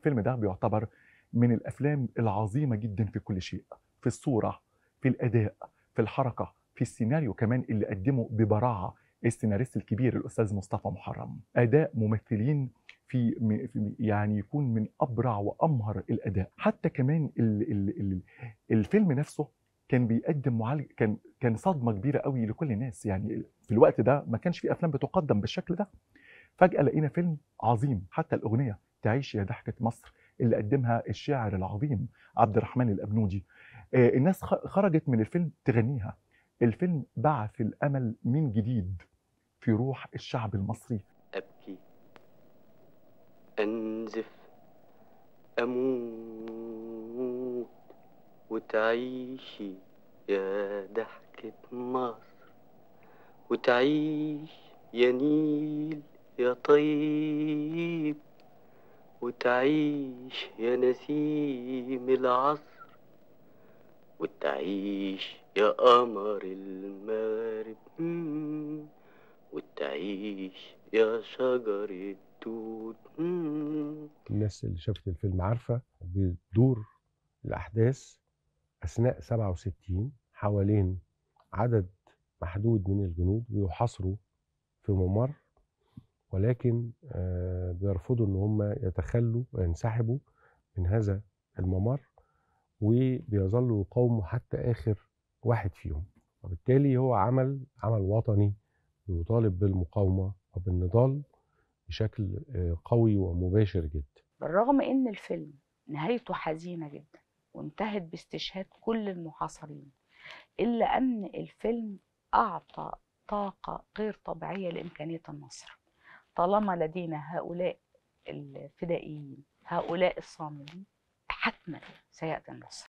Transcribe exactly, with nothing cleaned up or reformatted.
الفيلم ده بيعتبر من الأفلام العظيمة جدًا في كل شيء، في الصورة، في الأداء، في الحركة، في السيناريو كمان اللي قدّمه ببراعة السيناريست الكبير الأستاذ مصطفى محرم. أداء ممثلين في م في يعني يكون من أبرع وأمهر الأداء. حتى كمان ال ال ال الفيلم نفسه كان بيقدّم معالج كان كان صدمة كبيرة أوي لكل الناس، يعني في الوقت ده ما كانش في أفلام بتُقدّم بالشكل ده. فجأة لقينا فيلم عظيم، حتى الأغنية تعيش يا ضحكة مصر اللي قدّمها الشاعر العظيم عبد الرحمن الأبنودي. آآ الناس خ خرجت من الفيلم تغنيها. الفيلم بعث الأمل من جديد في روح الشعب المصري. أبكي، أنزف، أموت وتعيشي يا ضحكة مصر، وتعيش يا نيل يا طيب، وتعيش يا نسيم العصر، وتعيش يا قمر المغرب، مم، وتعيش يا شجر التوت. مم. الناس اللي شافت الفيلم عارفة بتدور الأحداث أثناء سبعة وستين حوالين عدد محدود من الجنود بيحاصروا في ممر، ولكن آه، بيرفضوا إن هم يتخلوا وينسحبوا من هذا الممر، وبيظلوا يقاوموا حتى آخر واحد فيهم. وبالتالي هو عمل عمل وطني بيطالب بالمقاومة وبالنضال بشكل آه، قوي ومباشر جدا. بالرغم ان الفيلم نهايته حزينة جدا وانتهت باستشهاد كل المحاصرين، الا ان الفيلم اعطى طاقة غير طبيعية لامكانية النصر. طالما لدينا هؤلاء الفدائيين، هؤلاء الصامدين، حتما سيأتي النصر.